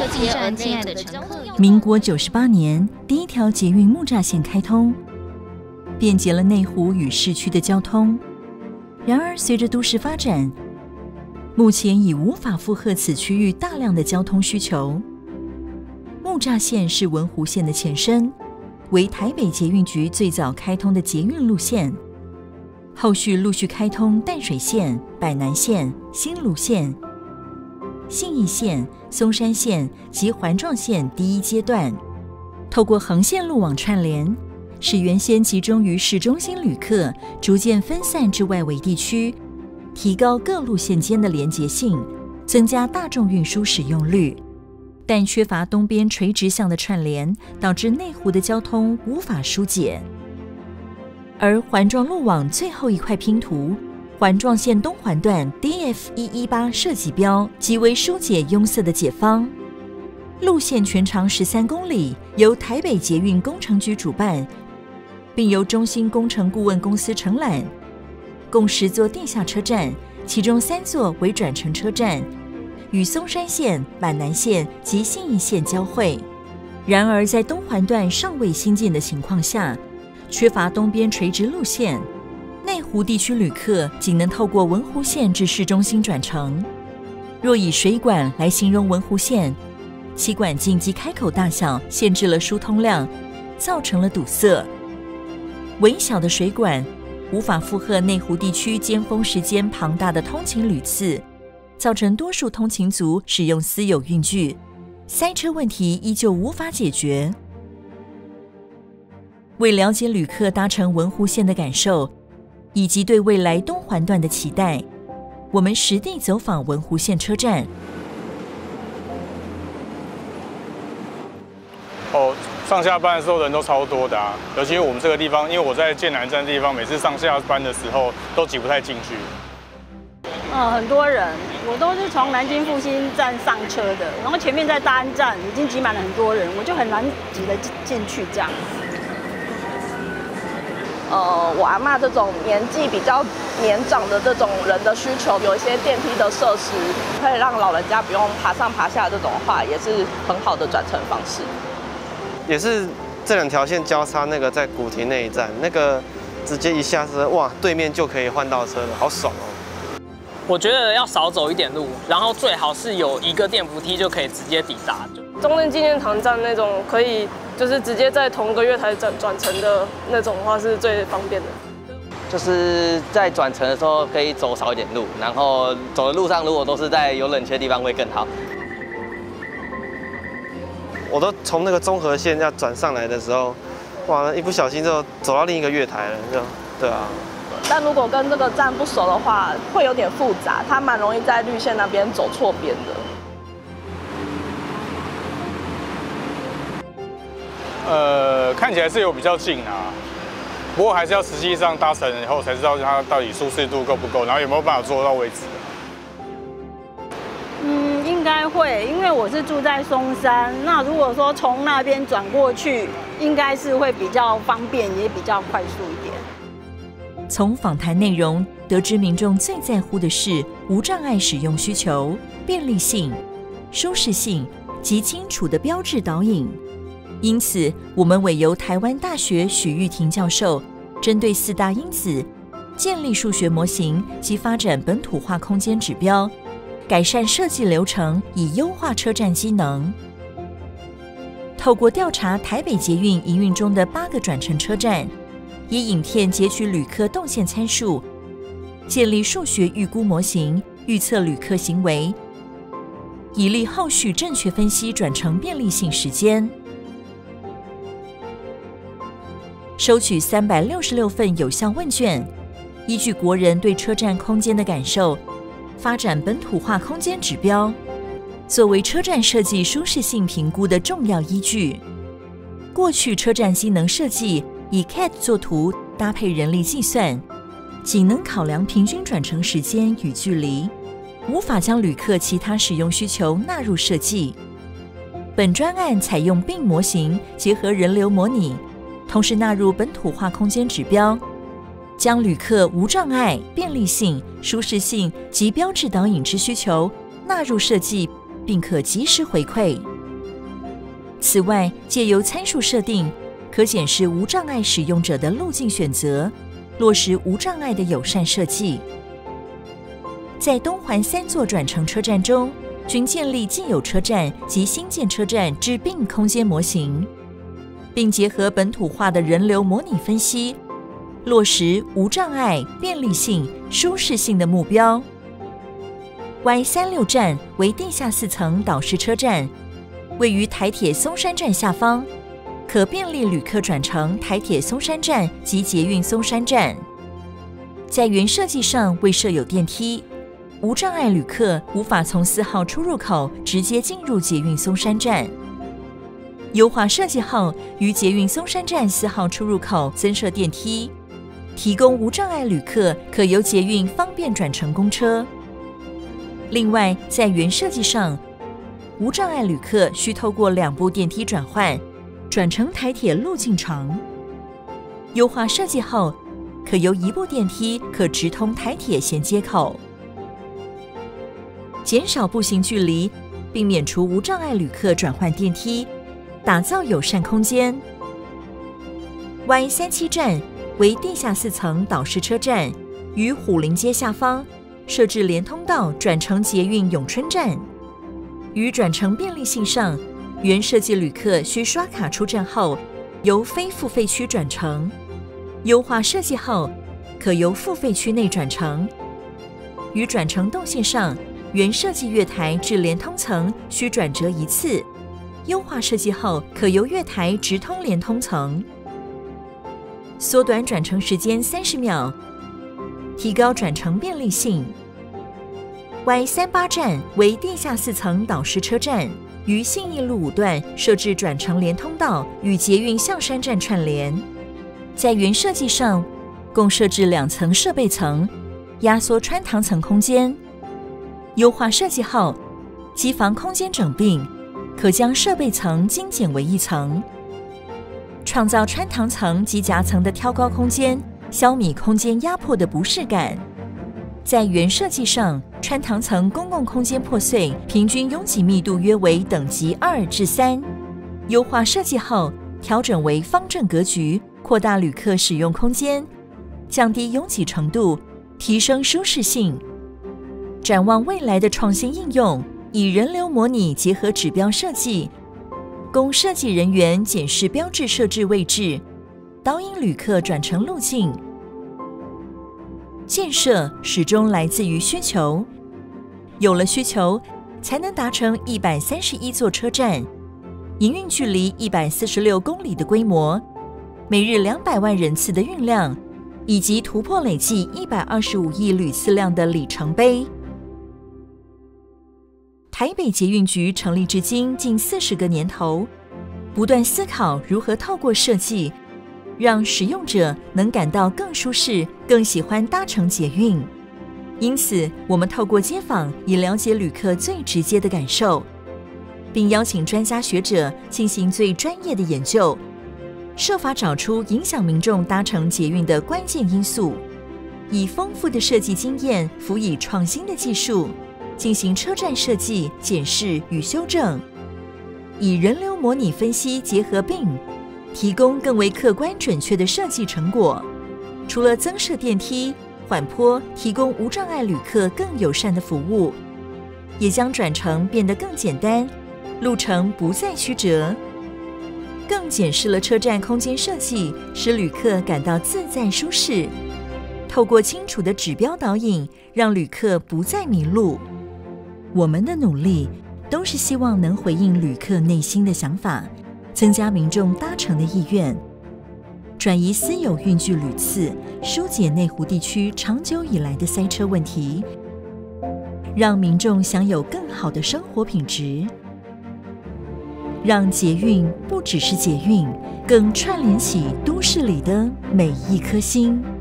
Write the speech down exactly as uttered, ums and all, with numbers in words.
车进站，亲爱的乘客。 民国九十八年，第一条捷运木栅线开通，便捷了内湖与市区的交通。然而，随着都市发展，目前已无法负荷此区域大量的交通需求。木栅线是文湖线的前身，为台北捷运局最早开通的捷运路线。后续陆续开通淡水线、板南线、新芦线、信义线、松山线及环状线第一阶段，透过横线路网串联，使原先集中于市中心旅客逐渐分散至外围地区，提高各路线间的连结性，增加大众运输使用率。但缺乏东边垂直向的串联，导致内湖的交通无法疏解。而环状路网最后一块拼图，环状线东环段 D F 一一八设计标即为疏解拥塞的解方。路线全长十三公里，由台北捷运工程局主办，并由中兴工程顾问公司承揽，共十座地下车站，其中三座为转乘车站，与松山线、板南线及信义线交汇。然而，在东环段尚未兴建的情况下，缺乏东边垂直路线，内湖地区旅客仅能透过文湖线至市中心转乘。若以水管来形容文湖线，其管径及开口大小限制了疏通量，造成了堵塞。微小的水管无法负荷内湖地区尖峰时间庞大的通勤旅次，造成多数通勤族使用私有运具，塞车问题依旧无法解决。为了解旅客搭乘文湖线的感受，以及对未来东环段的期待，我们实地走访文湖线车站。 哦，上下班的时候人都超多的啊，尤其是我们这个地方，因为我在剑南站的地方，每次上下班的时候都挤不太进去。 呃，很多人，我都是从南京复兴站上车的，然后前面在大安站已经挤满了很多人，我就很难挤得进去这样。 呃，我阿嬷这种年纪比较年长的这种人的需求，有一些电梯的设施，可以让老人家不用爬上爬下这种的话，也是很好的转乘方式。 也是这两条线交叉，那个在古亭那一站，那个直接一下车，哇，对面就可以换到车了，好爽哦！ 我觉得要少走一点路，然后最好是有一个电扶梯就可以直接抵达。 中正纪念堂站那种可以就是直接在同一个月台转转乘的那种的话是最方便的。 就是在转乘的时候可以走少一点路，然后走的路上如果都是在有冷气的地方会更好。 我都从那个中和线要转上来的时候，哇，一不小心就走到另一个月台了，就对啊。 但如果跟这个站不熟的话，会有点复杂，它蛮容易在绿线那边走错边的。 呃，看起来是有比较近啊，不过还是要实际上搭乘以后才知道它到底舒适度够不够，然后有没有办法坐到位置。 嗯，应该会，因为我是住在松山，那如果说从那边转过去，应该是会比较方便，也比较快速一点。 从访谈内容得知，民众最在乎的是无障碍使用需求、便利性、舒适性及清楚的标志导引。因此，我们委由台湾大学许玉婷教授，针对四大因子，建立数学模型及发展本土化空间指标，改善设计流程，以优化车站机能。透过调查台北捷运营运中的八个转乘车站，以影片截取旅客动线参数，建立数学预估模型，预测旅客行为，以利后续正确分析转乘便利性时间。收取三百六十六份有效问卷，依据国人对车站空间的感受，发展本土化空间指标，作为车站设计舒适性评估的重要依据。过去车站机能设计以 C A D 作图搭配人力计算，仅能考量平均转乘时间与距离，无法将旅客其他使用需求纳入设计。本专案采用B I M模型结合人流模拟，同时纳入本土化空间指标，将旅客无障碍、便利性、舒适性及标志导引之需求纳入设计，并可及时回馈。 此外，借由参数设定，可显示无障碍使用者的路径选择，落实无障碍的友善设计。在东环三座转乘车站中，均建立既有车站及新建车站之并空间模型，并结合本土化的人流模拟分析，落实无障碍、便利性、舒适性的目标。Y 三六站为地下四层岛式车站，位于台铁松山站下方，可便利旅客转乘台铁松山站及捷运松山站。在原设计上未设有电梯，无障碍旅客无法从四号出入口直接进入捷运松山站。优化设计后，于捷运松山站四号出入口增设电梯，提供无障碍旅客可由捷运方便转乘公车。另外，在原设计上，无障碍旅客需透过两部电梯转换，转乘台铁路径长。优化设计后，可由一部电梯可直通台铁衔接口，减少步行距离，并免除无障碍旅客转换电梯，打造友善空间。Y 三七站为地下四层岛式车站，于虎林街下方设置连通道转乘捷运永春站。于转乘便利性上，原设计旅客需刷卡出站后，由非付费区转乘；优化设计后，可由付费区内转乘。于转乘动线上，原设计月台至连通层需转折一次，优化设计后可由月台直通连通层，缩短转乘时间三十秒，提高转乘便利性。Y 三八站为地下四层岛式车站，于信义路五段设置转乘连通道，与捷运象山站串联。在原设计上，共设置两层设备层，压缩穿堂层空间。优化设计后，机房空间整并，可将设备层精简为一层，创造穿堂层及夹层的挑高空间，消弭空间压迫的不适感。在原设计上，穿堂层公共空间破碎，平均拥挤密度约为等级二至三。优化设计后，调整为方正格局，扩大旅客使用空间，降低拥挤程度，提升舒适性。展望未来的创新应用，以人流模拟结合指标设计，供设计人员检视标志设置位置，导引旅客转乘路径。建设始终来自于需求，有了需求，才能达成一百三十一座车站，营运距离一百四十六公里的规模，每日两百万人次的运量，以及突破累计一百二十五亿旅次量的里程碑。台北捷运局成立至今近四十个年头，不断思考如何透过设计，让使用者能感到更舒适、更喜欢搭乘捷运。因此，我们透过街访，以了解旅客最直接的感受，并邀请专家学者进行最专业的研究，设法找出影响民众搭乘捷运的关键因素，以丰富的设计经验辅以创新的技术，进行车站设计、检视与修正，以人流模拟分析结合并，提供更为客观准确的设计成果。除了增设电梯、缓坡，提供无障碍旅客更友善的服务，也将转乘变得更简单，路程不再曲折，更检视了车站空间设计，使旅客感到自在舒适。透过清楚的指标导引，让旅客不再迷路。我们的努力都是希望能回应旅客内心的想法，增加民众搭乘的意愿，转移私有运具旅次，疏解内湖地区长久以来的塞车问题，让民众享有更好的生活品质，让捷运不只是捷运，更串联起都市里的每一颗心。